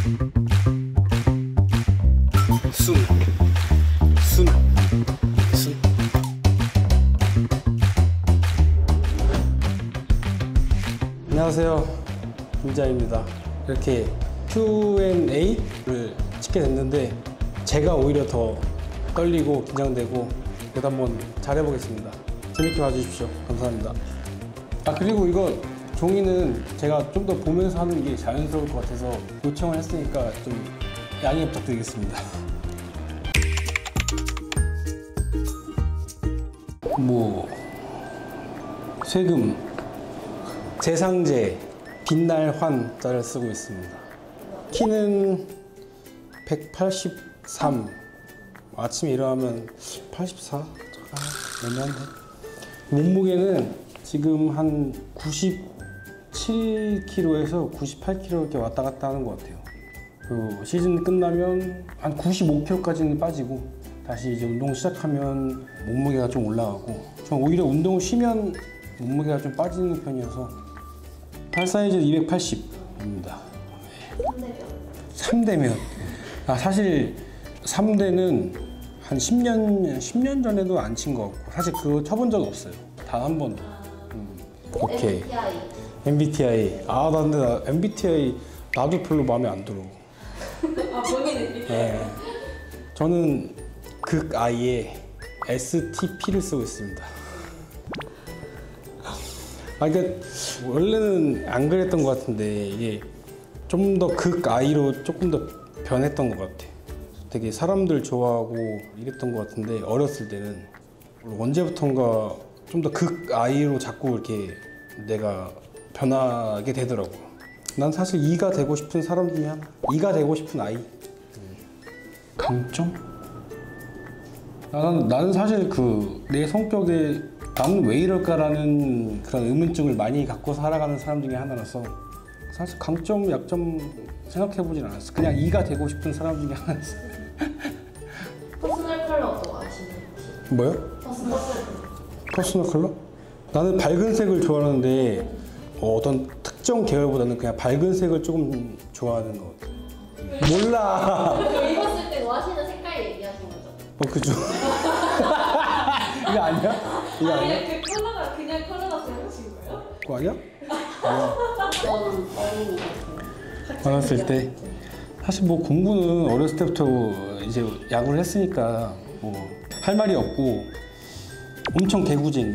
순. 안녕하세요, 김자입니다. 이렇게 Q&A를 찍게 됐는데 제가 오히려 더 떨리고 긴장되고, 그래도 한번 잘해보겠습니다. 재밌게 봐주십시오. 감사합니다. 그리고 이거 종이는 제가 좀 더 보면서 하는 게 자연스러울 것 같아서 요청을 했으니까 좀 양해 부탁드리겠습니다. 세금, 재상제, 빛날 환자를 쓰고 있습니다. 키는 183. 아침에 일어나면 84? 애매한데. 몸무게는 지금 한 97kg에서 98kg 이렇게 왔다 갔다 하는 것 같아요. 그 시즌 끝나면 한 95kg까지는 빠지고 다시 이제 운동 시작하면 몸무게가 좀 올라가고, 전 오히려 운동을 쉬면 몸무게가 좀 빠지는 편이어서 팔 사이즈는 280입니다. 3대면 사실 3대는 한 10년 전에도 안 친 것 같고, 사실 그거 쳐본 적 없어요. 단 한 번도. 오케이. MBTI. 근데 나 MBTI 나도 별로 마음에 안 들어. 본인이? 네. 저는 극 I에 STP를 쓰고 있습니다. 그러니까 원래는 안 그랬던 것 같은데 이게 좀 더 극 I로 조금 더 변했던 것 같아. 되게 사람들 좋아하고 이랬던 것 같은데, 어렸을 때는 언제부턴가 좀 더 극 I로 자꾸 이렇게 내가 변하게 되더라고. 난 사실 E가 되고 싶은 사람 중에 하나. E가 되고 싶은 I. 강점? 나는 사실 내 성격에 나는 왜 이럴까라는 그런 의문점을 많이 갖고 살아가는 사람 중에 하나라서 사실 강점, 약점 생각해보진 않았어. 그냥 E가 되고 싶은 사람 중에 하나였어. 퍼스널 컬러도 아시나요? 뭐요? 퍼스널 컬러. 퍼스널 컬러? 나는 밝은 색을 좋아하는데 어떤 특정 계열보다는 그냥 밝은 색을 조금 좋아하는 것 같아. 몰라. 입었을 때 좋아하시는 색깔 얘기하신 거죠? 그죠. 이거 아니야? 이거 아니야? 그 컬러가 그냥 컬러라서 해보신 거예요? 그거 아니야? 저는 어린이 어렸을 때 사실 공부는 어렸을 때부터 이제 야구를 했으니까 할 말이 없고, 엄청 개구쟁이.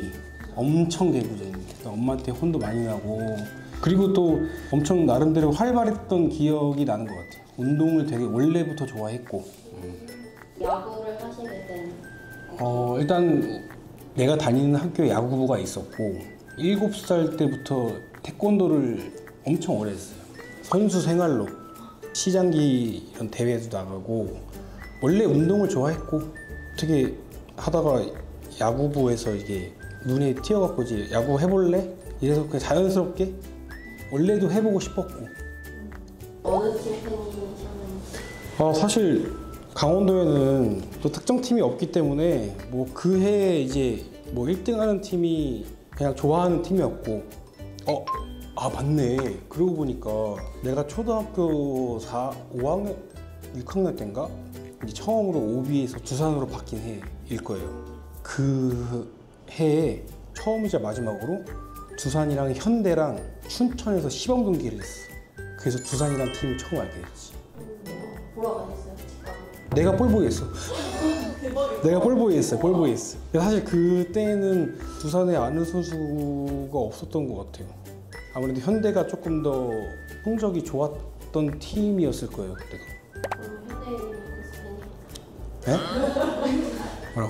엄마한테 혼도 많이 나고, 그리고 또 엄청 나름대로 활발했던 기억이 나는 것 같아요. 운동을 되게 원래부터 좋아했고. 야구를 하시게 된? 일단 내가 다니는 학교에 야구부가 있었고, 7살 때부터 태권도를 엄청 오래 했어요. 선수 생활로 시장기 이런 대회에도 나가고, 원래 운동을 좋아했고, 어떻게 하다가 야구부에서 이게 눈에 띄어갖고 이제 야구 해볼래? 이래서 그냥 자연스럽게 원래도 해보고 싶었고. 어느 팀 팬이셨는지? 사실 강원도에는 또 특정 팀이 없기 때문에 그 해에 이제 1등하는 팀이 그냥 좋아하는 팀이었고, 맞네. 그러고 보니까 내가 초등학교 5학년, 6학년 때인가 이제 처음으로 OB에서 두산으로 바뀐 해일 거예요. 그 해에 처음이자 마지막으로 두산이랑 현대랑 춘천에서 시범 경기를 했어. 그래서 두산이란 팀을 처음 알게 됐지. 보러 가셨어요? 내가 볼보이 했어. 대박이다. 내가 볼보이 했어. 사실 그때는 두산에 아는 선수가 없었던 것 같아요. 아무래도 현대가 조금 더 성적이 좋았던 팀이었을 거예요, 그때가. 현대인은 그 네? 뭐라고?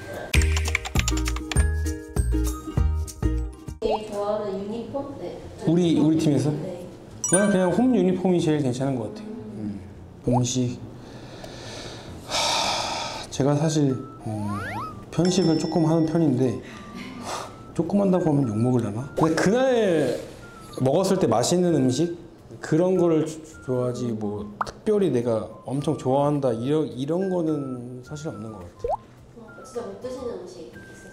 제일 좋아하는 유니폼? 네. 우리 팀에서? 네. 나는 그냥 홈 유니폼이 제일 괜찮은 것 같아요. 음식. 제가 사실 편식을 조금 하는 편인데, 조금 한다고 하면 욕먹으려나? 근데 그날 먹었을 때 맛있는 음식? 그런 거를 좋아하지 특별히 내가 엄청 좋아한다 이런 거는 사실 없는 것 같아요. 진짜 못 드시는 음식 있으세요?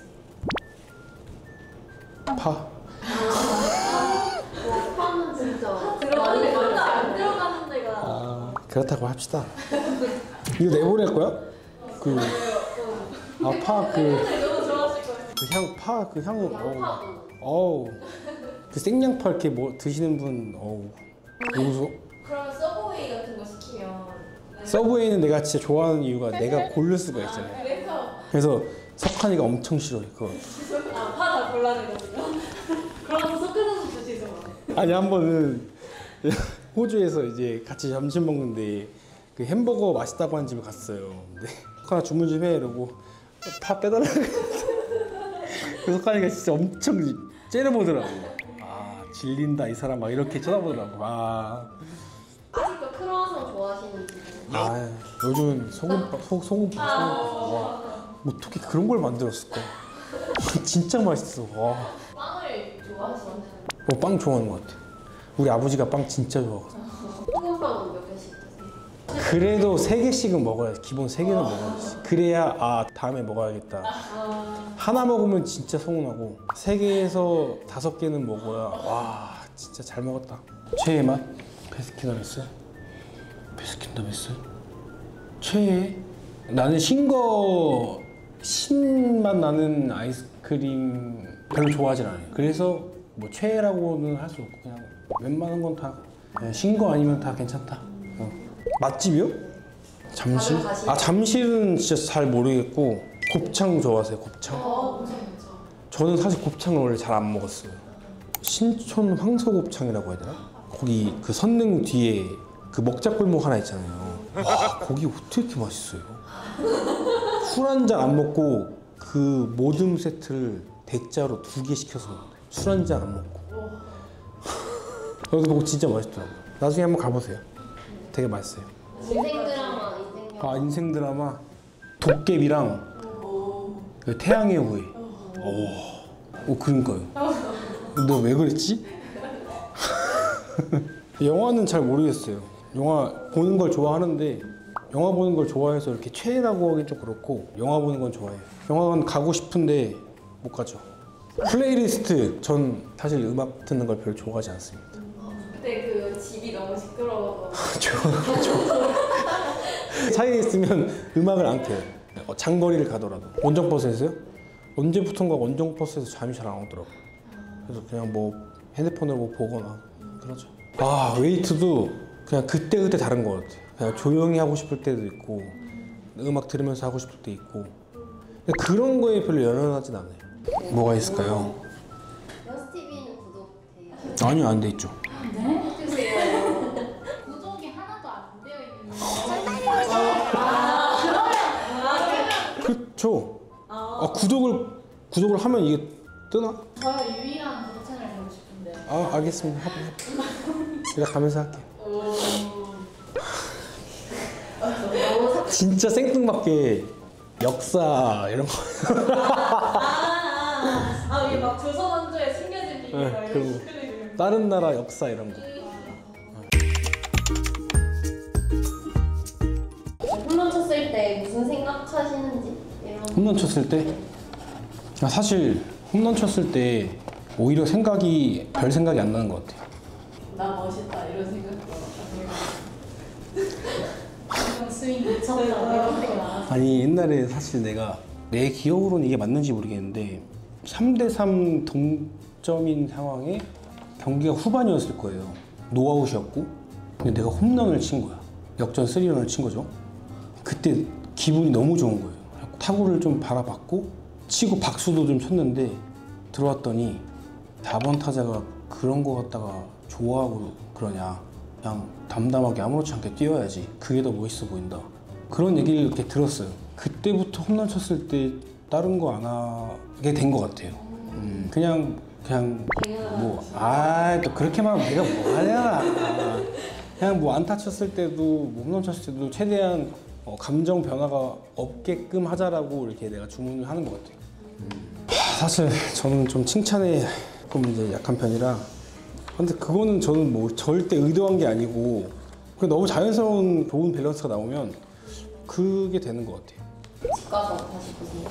파? 파는 진짜 들어가는 데가 안 들어가는 데가 그렇다고 합시다. 이거 내보낼 거야? 그 아파 너무 좋아하실 거예요. 그 향은 양파도. 어우 그 생양파 이렇게 뭐 드시는 분 어우 너무 그러면 서브웨이 같은 거 시키면. 서브웨이는 내가 진짜 좋아하는 이유가 내가 고를 수가 있잖아. 그래서 석한이가 엄청 싫어해 그거. 파 다 골라내거든요. 그러면 섞어서 드시죠. 아니 한 번은 호주에서 이제 같이 점심 먹는데 그 햄버거 맛있다고 한 집에 갔어요. 근데 석한아 주문 좀 해 이러고 파 빼달라고. 그래서 석한이가 진짜 엄청 째려보더라고. 아 질린다 이 사람 막 이렇게 쳐다보더라고. 아직도 크로와상 좋아하시는지. 요즘 소금빵. 와, 어떻게 그런 걸 만들었을까? 진짜 맛있어. 와. 빵을 좋아하시나요? 빵 좋아하는 것 같아. 우리 아버지가 빵 진짜 좋아하거든. 소금빵은 몇 개씩 드세요? 그래도 3개씩은 먹어야지. 기본 3개는 먹어야지. 그래야 다음에 먹어야겠다. 하나 먹으면 진짜 서운하고 3개에서 5개는 먹어야 와 진짜 잘 먹었다. 최애 맛? 베스킨라빈스? 최애? 나는 신맛 나는 아이스크림 별로 좋아하진 않아요. 그래서 뭐 최애라고는 할 수 없고 그냥 웬만한 건 다 신 거 아니면 다 괜찮다. 맛집이요? 잠실? 잠실은 진짜 잘 모르겠고 곱창 좋아하세요? 곱창? 저는 사실 곱창을 원래 잘 안 먹었어요. 신촌 황소곱창이라고 해야 되나? 거기 그 선릉 뒤에 그 먹자골목 하나 있잖아요. 와 거기 어떻게 이렇게 맛있어요? 술 한 잔 안 먹고 그 모듬 세트를 대짜로 2개 시켜서 술 한 잔 안 먹고 여기서 먹고 진짜 맛있더라고요. 나중에 한번 가보세요. 되게 맛있어요. 인생 드라마. 인생 드라마 도깨비랑 그 태양의 후예. 그러니까요. 너 왜 그랬지? 영화는 잘 모르겠어요. 영화 보는 걸 좋아하는데 영화 보는 걸 좋아해서 이렇게 최애라고 하긴 좀 그렇고 영화 보는 건 좋아해요. 영화관 가고 싶은데 못 가죠. 플레이리스트 전 사실 음악 듣는 걸 별로 좋아하지 않습니다. 그때 그 집이 너무 시끄러워서. 차에 있으면 음악을 안 켜요. 장거리를 가더라도. 원정버스에서요? 언제부턴가 원정버스에서 잠이 잘 안 오더라고요. 그래서 그냥 뭐 핸드폰으로 뭐 보거나 그러죠. 웨이트도 그냥 그때그때 다른 것 같아요. 그냥 조용히 하고 싶을 때도 있고 음악 들으면서 하고 싶을 때 있고 근데 그런 거에 별로 연연하진 않아요. 뭐가 있을까요? 여스TV는 구독돼요? 아니요, 안 돼 있죠. 해주세요. 구독이 하나도 안 되어 있는 그렇죠. 구독을 하면 이게 뜨나? 저의 유일한 구독 채널 되고 싶은데 알겠습니다. 내가 가면서 할게. 진짜 생뚱맞게 역사 이런 거. 이게 막 조선 왕조에 숨겨진 비밀 막 이런 그리고 거. 다른 나라 역사 이런 거. 홈런 쳤을 때 무슨 생각하시는지 이런. 홈런 쳤을 때? 사실 홈런 쳤을 때 오히려 별 생각이 안 나는 것 같아요. 나 멋있다 이런 생각도 이런 스윙 미쳤다 이런 생각이 많아서 아니 옛날에 사실 내 기억으로는 이게 맞는지 모르겠는데 3대3 동점인 상황에 경기가 후반이었을 거예요. 노아웃이었고 근데 내가 홈런을 친 거야. 역전 3런을 친 거죠. 그때 기분이 너무 좋은 거예요. 타구를 좀 바라봤고 치고 박수도 좀 쳤는데 들어왔더니 4번 타자가 그런 거 갖다가 좋아하고 그러냐. 그냥 담담하게 아무렇지 않게 뛰어야지. 그게 더 멋있어 보인다. 그런 얘기를 이렇게 들었어요. 그때부터 홈런 쳤을 때 다른 거 안 하게 된 것 같아요. 그냥 또 그렇게만 하면 내가 뭐 하냐. 그냥 뭐 안타 쳤을 때도 뭐 홈런 쳤을 때도 최대한 감정 변화가 없게끔 하자라고 이렇게 내가 주문을 하는 것 같아요. 사실 저는 좀 칭찬에 조금 이제 약한 편이라 근데 그거는 저는 뭐 절대 의도한 게 아니고 그냥 너무 자연스러운 좋은 밸런스가 나오면 그게 되는 것 같아요. 집 가서 다시 보세요.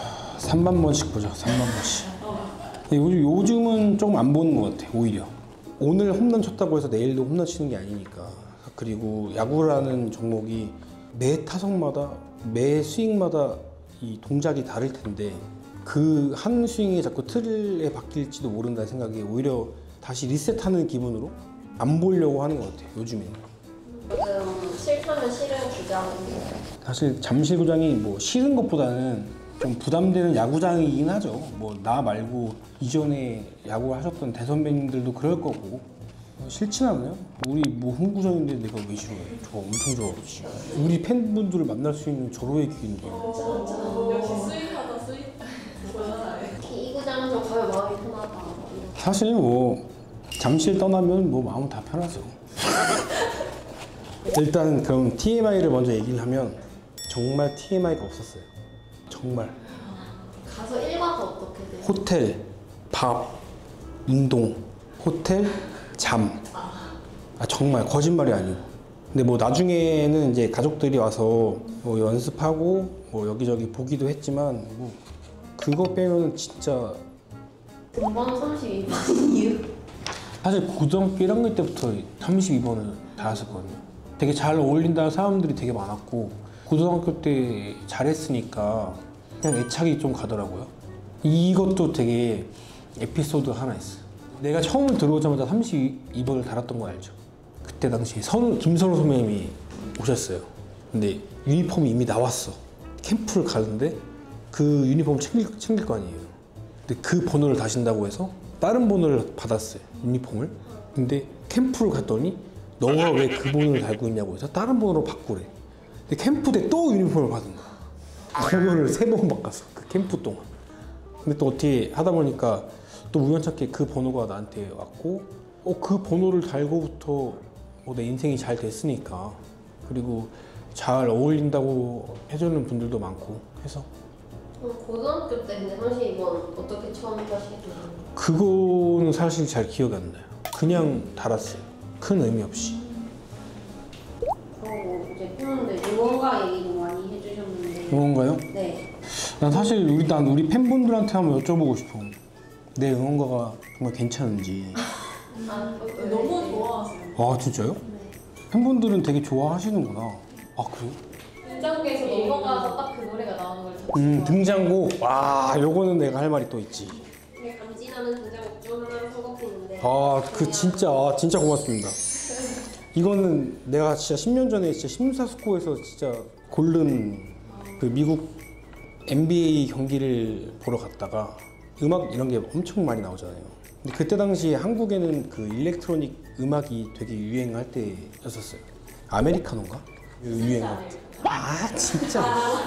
3만 번씩 보죠. 3만 번씩. 요즘은 조금 안 보는 것 같아요. 오히려 오늘 홈런 쳤다고 해서 내일도 홈런 치는 게 아니니까. 그리고 야구라는 종목이 매 타석마다 매 스윙마다 이 동작이 다를 텐데 그 한 스윙이 자꾸 틀에 바뀔지도 모른다는 생각이 오히려 다시 리셋하는 기분으로 안 보려고 하는 것 같아요. 요즘에는. 요즘 싫다면 싫은 구장. 사실 잠실구장이 뭐 싫은 것보다는 좀 부담되는 야구장이긴 하죠. 뭐 나 말고 이전에 야구 하셨던 대선배님들도 그럴 거고 싫진 않아요. 우리 뭐 홈구장인데 내가 왜 싫어해? 저 엄청 좋아하지. 우리 팬분들을 만날 수 있는 절호의 기회인데. 역시 스윗하다 스윗. 이 구장에서 가면 마음이 편하다. 사실 뭐 잠실 떠나면 뭐 마음 다 편하죠. 일단 그럼 TMI를 먼저 얘기를 하면 정말 TMI가 없었어요. 정말. 가서 일과가 어떻게 돼요? 호텔, 밥, 운동, 호텔, 잠. 아 정말 거짓말이 아니고. 근데 뭐 나중에는 이제 가족들이 와서 뭐 연습하고 뭐 여기저기 보기도 했지만 뭐 그거 빼면 진짜 등번 32번 이유? 사실 고등학교 1학년 때부터 32번을 달았었거든요. 되게 잘 어울린다는 사람들이 되게 많았고 고등학교 때 잘했으니까 그냥 애착이 좀 가더라고요. 이것도 되게 에피소드 하나 있어요. 내가 처음 들어오자마자 32번을 달았던 거 알죠? 그때 당시에 김선우 선배님이 오셨어요. 근데 유니폼이 이미 나왔어. 캠프를 가는데 그 유니폼 챙길 거 아니에요. 근데 그 번호를 다신다고 해서 다른 번호를 받았어요. 유니폼을. 근데 캠프를 갔더니 너가 왜 그 번호를 달고 있냐고 해서 다른 번호로 바꾸래. 근데 캠프 때 또 유니폼을 받은 거야. 그거를 3번 바꿨어. 그 캠프 동안. 근데 또 어떻게 하다 보니까 또 우연찮게 그 번호가 나한테 왔고 그 번호를 달고부터 내 인생이 잘 됐으니까 그리고 잘 어울린다고 해주는 분들도 많고 해서 고등학교 때 근데 32번 어떻게 처음 하시게 돼요? 그거는 사실 잘 기억이 안 나요. 그냥 달았어요. 큰 의미 없이. 그리고 이제 팬분들 응원가 얘기 좀 많이 해주셨는데 응원가요? 네. 난 사실 우리 팬분들한테 한번 여쭤보고 싶어. 내 응원가가 정말 괜찮은지. 너무 좋아하세요. 아 진짜요? 네. 팬분들은 되게 좋아하시는구나. 아 그래요? 등장곡에서 넘어가서 딱 그 노래가 나오는 걸 등장곡. 와 요거는 내가 할 말이 또 있지. 되게 감지나는 등장곡 중 하나를 선곡했는데 그 진짜 고맙습니다. 이거는 내가 진짜 10년 전에 진짜 심사숙고해서 진짜 고른 그 미국 NBA 경기를 보러 갔다가 음악 이런 게 엄청 많이 나오잖아요. 근데 그때 당시에 한국에는 그 일렉트로닉 음악이 되게 유행할 때였었어요. 아메리카노인가? 유행할 때. 진짜.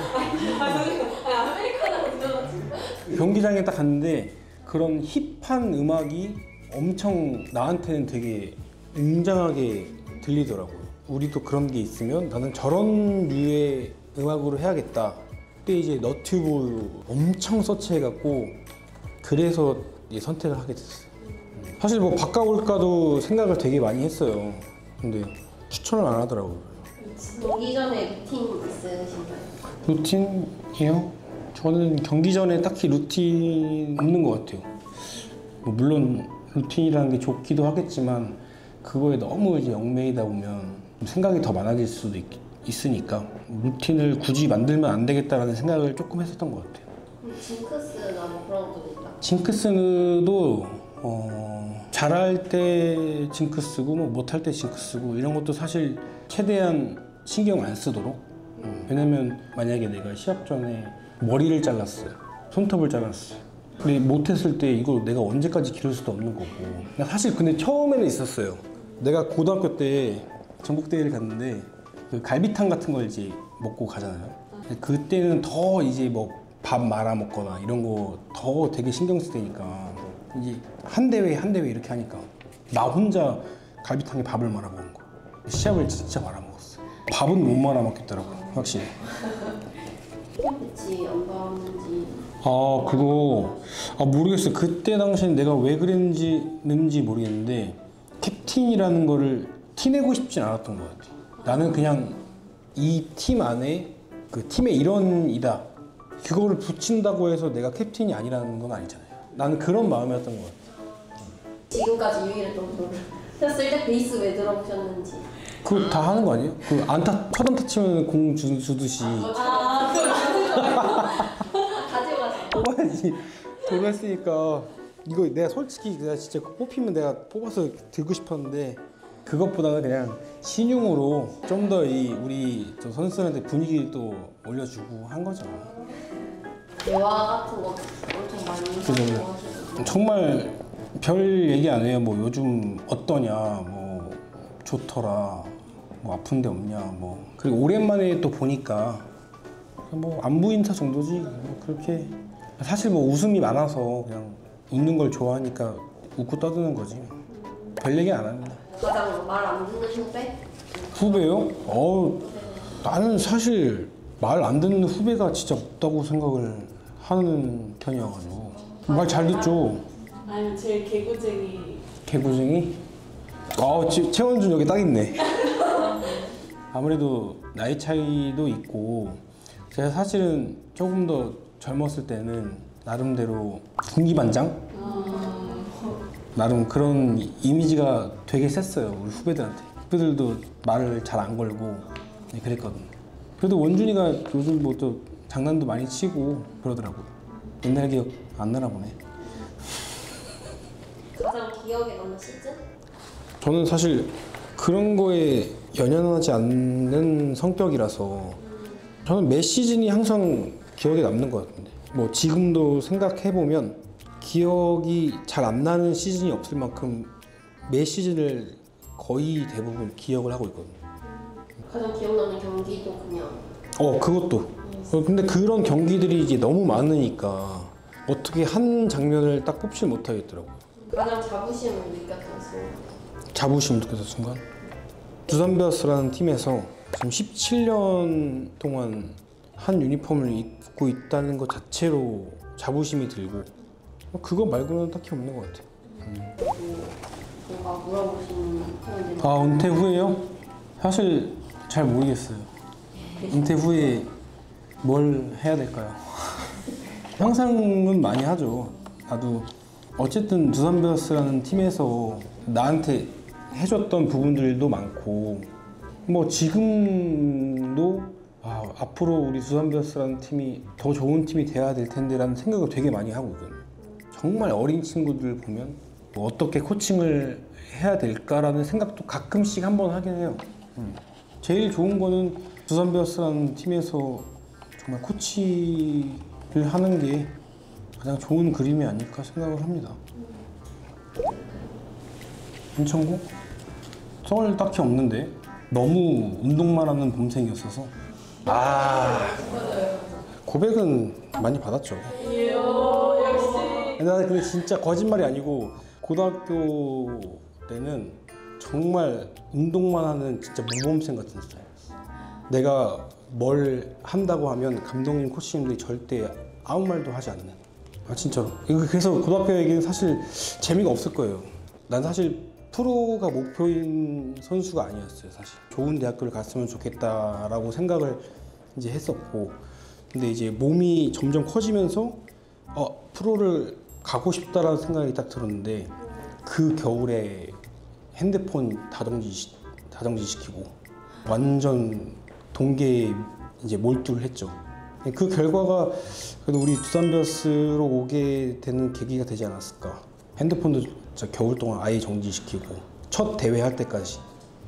경기장에 딱 갔는데 그런 힙한 음악이 엄청 나한테는 되게 웅장하게 들리더라고요. 우리도 그런 게 있으면 나는 저런 류의 음악으로 해야겠다. 그때 이제 너튜브 엄청 서치해갖고 그래서 선택을 하게 됐어요. 사실 뭐 바꿔볼까도 생각을 되게 많이 했어요. 근데 추천을 안 하더라고요. 경기 전에 루틴 있으신가요? 루틴이요? 저는 경기 전에 딱히 루틴 없는 것 같아요. 뭐 물론 루틴이라는 게 좋기도 하겠지만 그거에 너무 이제 얽매이다 보면 생각이 더 많아질 수도 있으니까 루틴을 굳이 만들면 안 되겠다라는 생각을 조금 했었던 것 같아요. 징크스나 뭐 그런 것도 있다. 징크스도 잘할 때 징크스고 뭐 못할 때 징크스고 이런 것도 사실 최대한 신경 안 쓰도록. 왜냐면 만약에 내가 시합 전에 머리를 잘랐어요. 손톱을 잘랐어요. 근데 못했을 때 이거 내가 언제까지 기를 수도 없는 거고. 나 사실 근데 처음에는 있었어요. 내가 고등학교 때 전국대회를 갔는데 그 갈비탕 같은 걸 이제 먹고 가잖아요. 근데 그때는 더 이제 뭐 밥 말아 먹거나 이런 거 더 되게 신경 쓸 때니까 이제 한 대회 이렇게 하니까 나 혼자 갈비탕에 밥을 말아 먹은 거야. 시합을 진짜 말아 먹었어. 밥은 못 말아 먹겠더라고요, 확실히. 팬배치 안 받는지. 그거 모르겠어요. 그때 당시엔 내가 왜 그랬는지 모르겠는데 캡틴이라는 거를 티내고 싶진 않았던 것 같아. 나는 그냥 이 팀 안에 그 팀의 일원이다. 그거를 붙인다고 해서 내가 캡틴이 아니라는 건 아니잖아요. 나는 그런 마음이었던 것 같아. 지금까지 유일했던 노래. 했을 때 베이스 왜 들어보셨는지. 그거 다 하는 거 아니에요? 그 안타 첫 안타 치면 공 주듯이 아, 가져가세요. 뽑아야지. 돈을 했으니까 이거 내가 솔직히 내가 진짜 뽑히면 내가 뽑아서 들고 싶었는데 그것보다는 그냥 신용으로 좀 더 이 우리 저 선수들한테 분위기를 또 올려주고 한 거죠. 대화 같은 거 엄청 많이 하시고. 정말 별 얘기 안 해요. 뭐 요즘 어떠냐, 뭐 좋더라, 뭐 아픈 데 없냐, 뭐 그리고 오랜만에 또 보니까 뭐 안부 인사 정도지. 뭐 그렇게 사실 뭐 웃음이 많아서 그냥 웃는 걸 좋아하니까 웃고 떠드는 거지. 별 얘기 안 합니다. 가장 말 안 듣는 후배? 후배요? 나는 사실 말 안 듣는 후배가 진짜 없다고 생각을 하는 편이어가지고 말 잘 듣죠. 아니면 제일 개구쟁이. 개구쟁이? 최원준 여기 딱 있네. 아무래도 나이 차이도 있고 제가 사실은 조금 더 젊었을 때는 나름대로 군기반장? 나름 그런 이미지가 되게 셌어요 우리 후배들한테. 후배들도 말을 잘 안 걸고 그랬거든. 그래도 원준이가 요즘 뭐 또 장난도 많이 치고 그러더라고. 옛날 기억 안 나나 보네. 가장 기억에 남는 시즌? 저는 사실 그런 거에 연연하지 않는 성격이라서 저는 매 시즌이 항상 기억에 남는 것 같은데 뭐 지금도 생각해보면 기억이 잘 안 나는 시즌이 없을 만큼 매 시즌을 거의 대부분 기억을 하고 있거든요. 가장 기억나는 경기도 그냥. 그것도. 근데 그런 경기들이 이제 너무 많으니까 어떻게 한 장면을 딱 뽑질 못하겠더라고요. 가장 자부심을 느꼈던 순간. 자부심 느꼈던 순간? 두산 베어스라는 팀에서 지금 17년 동안 한 유니폼을 입고 있다는 것 자체로 자부심이 들고 그거 말고는 딱히 없는 것 같아요. 뭔가 물어보시는 편인데. 은퇴 후에요? 사실 잘 모르겠어요. 은퇴 후에 뭘 해야 될까요? 상상은 많이 하죠. 나도 어쨌든 두산 베어스라는 팀에서 나한테 해줬던 부분들도 많고 뭐 지금도 앞으로 우리 두산 베어스라는 팀이 더 좋은 팀이 돼야 될 텐데라는 생각을 되게 많이 하고 있거든요. 정말 어린 친구들 보면 뭐 어떻게 코칭을 해야 될까라는 생각도 가끔씩 한번 하긴 해요. 제일 좋은 거는 두산 베어스라는 팀에서 정말 코치를 하는 게 가장 좋은 그림이 아닐까 생각을 합니다. 인천고? 썰 딱히 없는데 너무 운동만 하는 범생이었어서 고백은 많이 받았죠. 역시. 나는 근데 진짜 거짓말이 아니고 고등학교 때는 정말 운동만 하는 진짜 모범생 같은 스타일이었어. 내가 뭘 한다고 하면 감독님, 코치님들이 절대 아무 말도 하지 않는. 진짜로. 그래서 고등학교 얘기는 사실 재미가 없을 거예요. 난 사실 프로가 목표인 선수가 아니었어요. 사실 좋은 대학교를 갔으면 좋겠다라고 생각을 이제 했었고, 근데 이제 몸이 점점 커지면서 프로를 가고 싶다라는 생각이 딱 들었는데 그 겨울에 핸드폰 다정지시키고 완전 동계에 이제 몰두를 했죠. 그 결과가 그래도 우리 두산 베어스로 오게 되는 계기가 되지 않았을까. 핸드폰도 진짜 겨울 동안 아예 정지시키고 첫 대회 할 때까지.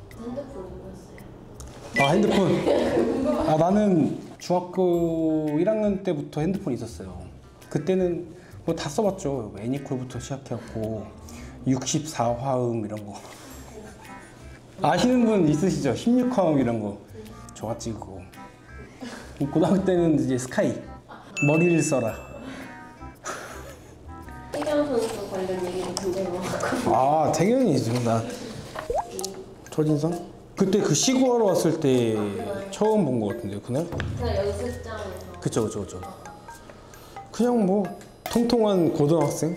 핸드폰이 뭐였어요? 핸드폰. 나는 중학교 1학년 때부터 핸드폰이 있었어요. 그때는 뭐 다 써봤죠. 애니콜부터 시작해갖고 64화음 이런 거. 아시는 분 있으시죠? 16화음 이런 거. 좋았지 그거. 고등학교 때는 이제 스카이. 머리를 써라. 태경 선수 관련 얘기도 굉장히 많고. 태경이죠. 나 첫인상? 그때 그 시구하러 왔을 때 처음 본 것 같은데요, 그날? 그냥 연습장에서. 그쵸. 그냥 뭐 통통한 고등학생?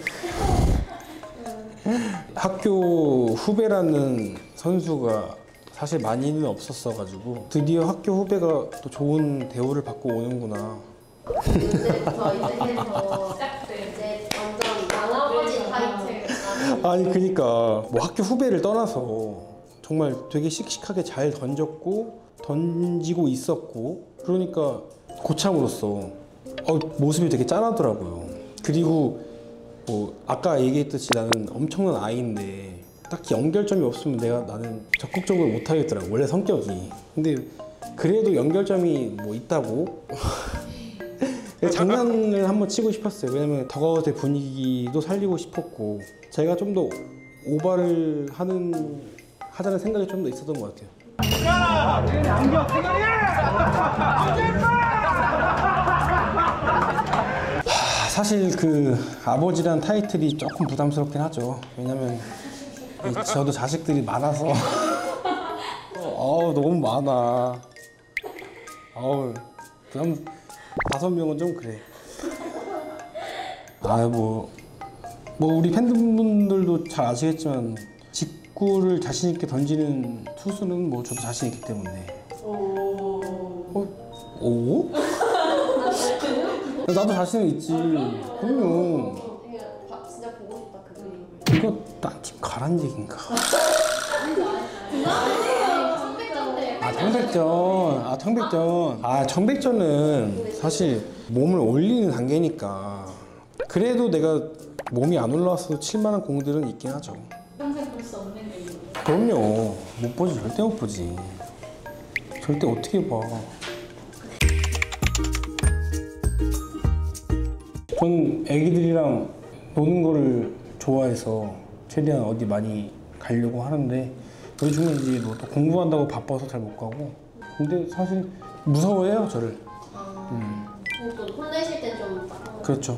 학교 후배라는 선수가 사실 많이는 없었어가지고 드디어 학교 후배가 또 좋은 대우를 받고 오는구나. 이제부터 이제 해서 이제 완전 망아버지 타이틀. 아니 그니까 뭐 학교 후배를 떠나서 정말 되게 씩씩하게 잘 던지고 있었고 그러니까 고참으로서 모습이 되게 짠하더라고요. 그리고 뭐 아까 얘기했듯이 나는 엄청난 아이인데 딱히 연결점이 없으면 나는 적극적으로 못 하겠더라고 원래 성격이. 근데 그래도 연결점이 뭐 있다고 장난을 한번 치고 싶었어요. 왜냐면 더가웃의 분위기도 살리고 싶었고 제가 좀 더 오바를 하자는 생각이 좀 더 있었던 것 같아요. 사실 그 아버지란 타이틀이 조금 부담스럽긴 하죠. 왜냐면 저도 자식들이 많아서 너무 많아. 그럼 5명은 좀 그래. 뭐 우리 팬분들도 잘 아시겠지만 직구를 자신 있게 던지는 투수는 뭐 저도 자신 있기 때문에. 오? 나도 자신은 있지. 그럼요. 진짜 보고 싶다 그 그림. 이거 딴 팀 가란 얘긴가? 청백전은 사실 몸을 올리는 단계니까 그래도 내가 몸이 안 올라왔어도 칠만한 공들은 있긴 하죠. 평생 볼 수 없는 게 이거. 그럼요. 못 보지. 절대 못 보지. 절대 어떻게 봐. 전 애기들이랑 노는 거를 좋아해서 최대한 어디 많이 가려고 하는데 요즘은 이제 뭐 또 공부한다고 바빠서 잘 못 가고. 근데 사실 무서워해요 저를. 또 혼내실 땐좀 그렇죠.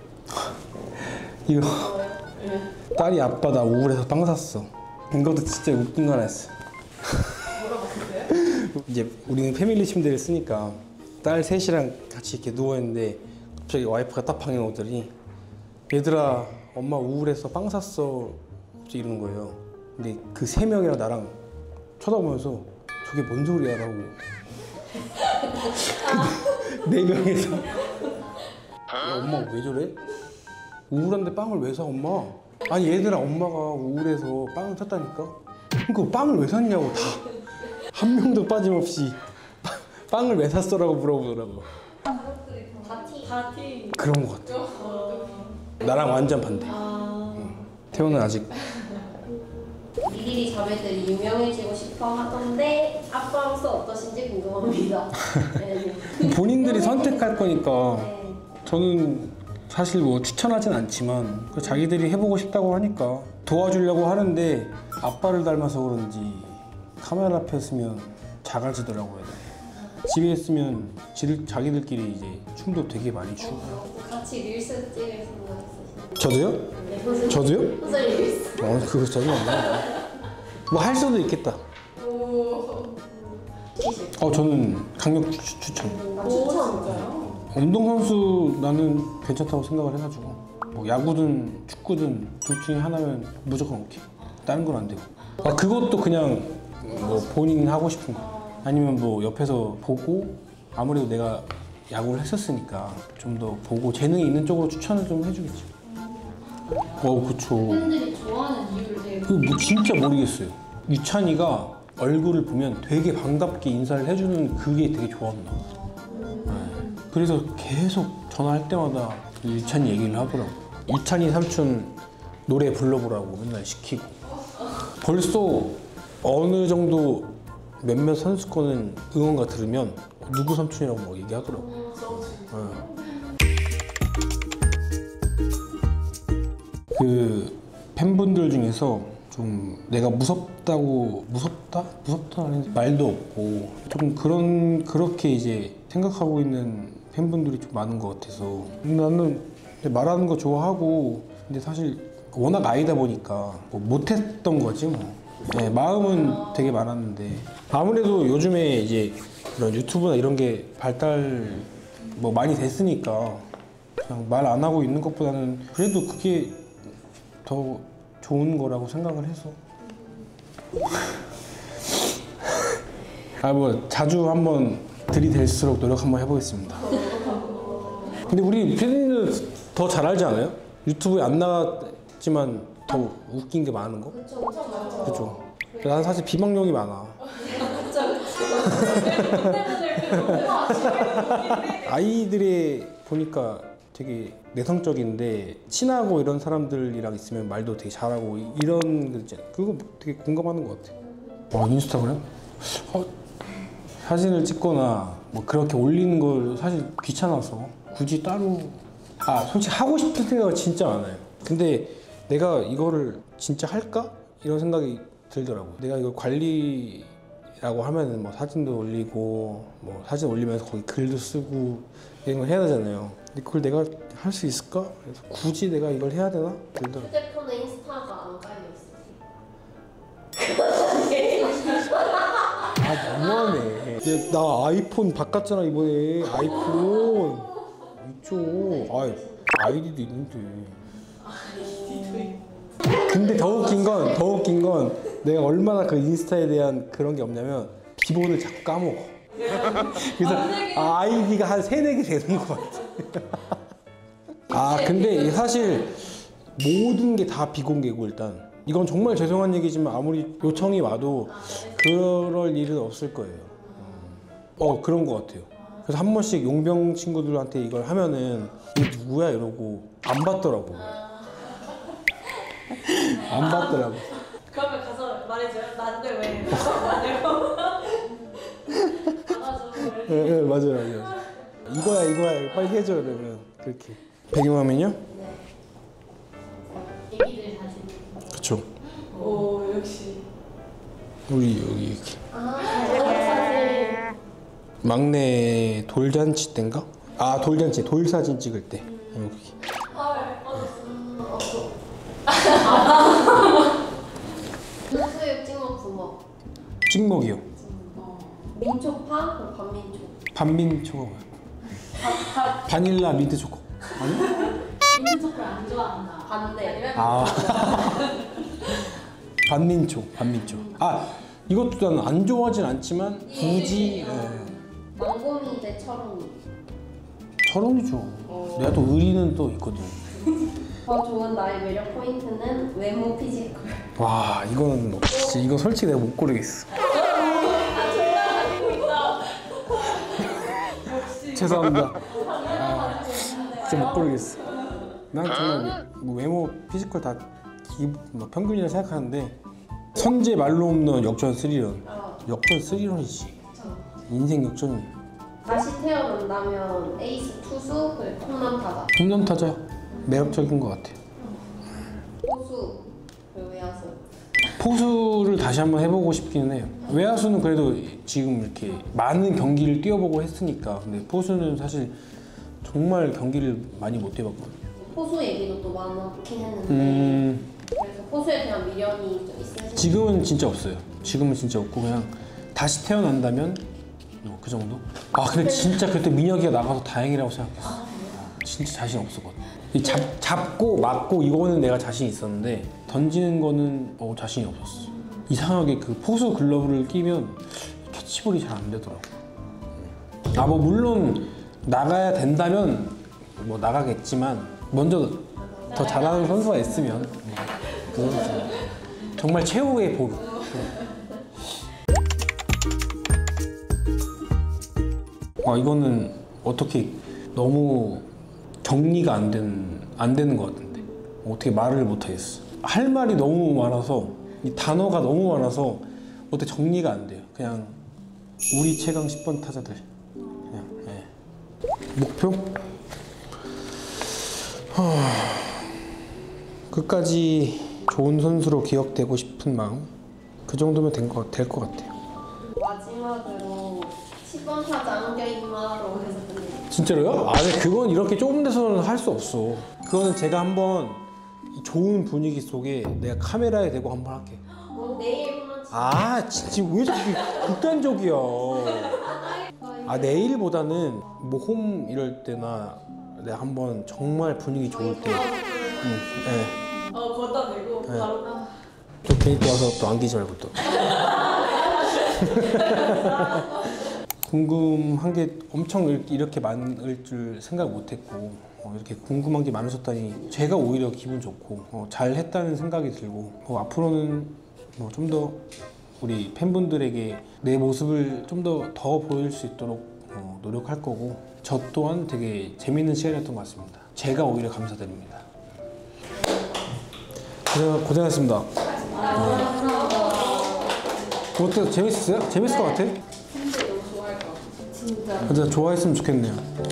이거 딸이 아빠 나 우울해서 빵 샀어. 이것도 진짜 웃긴 거 하나 했어. 이제 우리는 패밀리 침대를 쓰니까 딸 셋이랑 같이 이렇게 누워있는데 갑자기 와이프가 딱 방에 오더니 얘들아 엄마 우울해서 빵 샀어 갑자기 이러는 거예요. 근데 그 3명이랑 나랑 쳐다보면서 저게 뭔 소리야 라고 4명에서 야, 엄마 왜 저래? 우울한데 빵을 왜 사 엄마? 아니 얘들아 엄마가 우울해서 빵을 샀다니까? 그러니까 빵을 왜 샀냐고 다 한 명도 빠짐없이 빵을 왜 샀어라고 물어보더라고. 바티. 그런 것 같아. 나랑 완전 반대. 태호는 아직 리리리 자매들이 유명해지고 싶어 하던데 아빠로서 어떠신지 궁금합니다. 네. 본인들이 선택할 거니까 네. 저는 사실 뭐 추천하진 않지만 자기들이 해보고 싶다고 하니까 도와주려고 하는데 아빠를 닮아서 그런지 카메라 앞에 있으면 작아지더라고요. 집에 있으면 자기들끼리 이제 춤도 되게 많이 추고. 같이 릴스 찍을 생각 있으신가요? 저도요? 네, 선생님. 저도요? 선생님 릴스. 그거 저도 안 나요. 뭐 할 수도 있겠다. 저는 강력 추천. 추천. 운동선수 나는 괜찮다고 생각을 해가지고 뭐 야구든 축구든 둘 중에 하나면 무조건 오케이. 다른 건 안 되고. 그것도 그냥 뭐 본인 하고 싶은 거. 아니면 뭐 옆에서 보고 아무래도 내가 야구를 했었으니까 좀 더 보고 재능이 있는 쪽으로 추천을 좀 해주겠지. 그쵸. 팬들이 좋아하는 이유를 되게 뭐 진짜 모르겠어요. 유찬이가 얼굴을 보면 되게 반갑게 인사를 해주는 그게 되게 좋았나. 그래서 계속 전화할 때마다 유찬이 얘기를 하더라고. 유찬이 삼촌 노래 불러보라고 맨날 시키고. 벌써 어느 정도 몇몇 선수 거는 응원가 들으면 누구 삼촌이라고 막 얘기하더라고. 그 팬분들 중에서 좀 내가 무섭다는 말도 없고 좀 그렇게 이제 생각하고 있는 팬분들이 좀 많은 것 같아서 나는 말하는 거 좋아하고 근데 사실 워낙 아이다 보니까 뭐 못했던 거지 뭐. 네, 마음은 되게 많았는데 아무래도 요즘에 이제 이런 유튜브나 이런 게 발달 뭐 많이 됐으니까 그냥 말 안 하고 있는 것보다는 그래도 그게 더 좋은 거라고 생각을 해서 뭐 자주 한번 들이댈수록 노력 한번 해보겠습니다. 근데 우리 피디님은 더 잘 알지 않아요? 유튜브에 안 나갔지만 더 웃긴 게 많은 거? 그쵸, 엄청 많죠. 그죠? 난 사실 비방용이 많아. 아이들이 보니까 되게 내성적인데 친하고 이런 사람들이랑 있으면 말도 되게 잘하고 이런 거 있잖아. 그거 되게 공감하는 것 같아. 인스타그램? 사진을 찍거나 뭐 그렇게 올리는 걸 사실 귀찮아서 굳이 따로 솔직히 하고 싶은 생각이 진짜 많아요. 근데 내가 이거를 진짜 할까? 이런 생각이 들더라고. 내가 이걸 관리라고 하면은 뭐 사진도 올리고 뭐 사진 올리면서 거기 글도 쓰고 이런 걸 해야 되잖아요. 근데 그걸 내가 할 수 있을까? 그래서 굳이 내가 이걸 해야 되나? 들더라고. 휴대폰에 인스타가 안 깔려 있어요. 너무하네. 나 아이폰 바꿨잖아 이번에. 아이폰 있죠. 아이디도 있는데. 근데 더 웃긴 건 내가 얼마나 그 인스타에 대한 그런 게 없냐면 기본을 자꾸 까먹어. 그래서 아이디가 한 3-4개 되는 것 같아. 근데 사실 모든 게 다 비공개고 일단 이건 정말 죄송한 얘기지만 아무리 요청이 와도 그럴 일은 없을 거예요. 그런 것 같아요. 그래서 한 번씩 용병 친구들한테 이걸 하면은 이게 누구야 이러고 안 받더라고. 안 받더라고. 그러면 가서 말해줘요. 나한테 왜 나냐고. 네, 맞아요. 이거야 빨리 해줘 이러면 그렇게. 배경화면이요? 애기들 사진. 그쵸. 오 역시. 우리 여기 이렇게 사진. 막내 돌잔치 때인가? 돌잔치 돌사진 찍을 때 여기. 수육 찍먹 부먹. 찍먹이요. 민초파? 반민초. 반민초가 뭐야? 바닐라 민트 초코. 아니? 민트 초코를 안 좋아한다. 반대. 반민초. 이것도 나는 안 좋아하진 않지만 굳이 망고미 대 철옹이. 철옹이죠. 내가 또 의리는 또 있거든. 더 좋은 나의 매력 포인트는 외모 피지컬. 와 이거는 진짜 이거 솔직히 내가 못 고르겠어. 죄송합니다. 진짜 못 고르겠어. 난 정말 뭐 외모 피지컬 다 평균이라 생각하는데 선제 말로 없는 역전 스리런. 역전 스리런이지. 인생 역전이. 다시 태어난다면 에이스 투수 그리고 홈런 타자. 홈런 타자 매력적인 것 같아요. 포수 그리고 외야수. 포수를 다시 한번 해보고 싶기는 해요. 외야수는 그래도 지금 이렇게 많은 경기를 뛰어보고 했으니까. 근데 포수는 사실 정말 경기를 많이 못 뛰어봤거든요. 포수 얘기도 또 많긴 했는데 그래서 포수에 대한 미련이 좀 있으신가요? 지금은 진짜 없어요. 지금은 진짜 없고 그냥 다시 태어난다면 그 정도? 근데 진짜 그때 민혁이가 나가서 다행이라고 생각했어. 진짜 자신 없었거든. 잡고 맞고 이거는 내가 자신 있었는데 던지는 거는 자신이 없었어. 이상하게 그 포수 글러브를 끼면 캐치볼이 잘 안 되더라고. 뭐 물론 나가야 된다면 뭐 나가겠지만 먼저 더 잘하는 선수가 있으면 그건 정말 최후의 보루. 이거는 어떻게 너무 정리가 안 되는 것 같은데 어떻게 말을 못 하겠어. 할 말이 너무 많아서 이 단어가 너무 많아서 어떻게 정리가 안 돼요. 그냥 우리 최강 10번 타자들 그냥. 목표? 끝까지 좋은 선수로 기억되고 싶은 마음 그 정도면 될 것 같아요. 마지막으로 10번 타자 안겨 임마로 해서 끝내요. 진짜로요? 근데 그건 이렇게 좁은 데서는 할 수 없어. 그거는 제가 한번 이 좋은 분위기 속에 내가 카메라에 대고 한번 할게. 내일 홈런 진짜 왜 저렇게 극단적이야. 내일보다는 뭐 홈 이럴 때나 내가 한번 정말 분위기 좋을 때. 걷다 대고 바로. 또 괜히 또 와서 또 안기지 말고 또. 궁금한 게 엄청 이렇게 많을 줄 생각 못했고 이렇게 궁금한 게 많으셨다니 제가 오히려 기분 좋고 잘했다는 생각이 들고 앞으로는 좀 더 우리 팬분들에게 내 모습을 좀 더 보일 수 있도록 노력할 거고 저 또한 되게 재밌는 시간이었던 것 같습니다. 제가 오히려 감사드립니다. 고생하셨습니다. 어때? 재밌었어요? 재밌을 것 같아? 팬들 너무 좋아할 것 같아. 진짜. 진짜 좋아했으면 좋겠네요.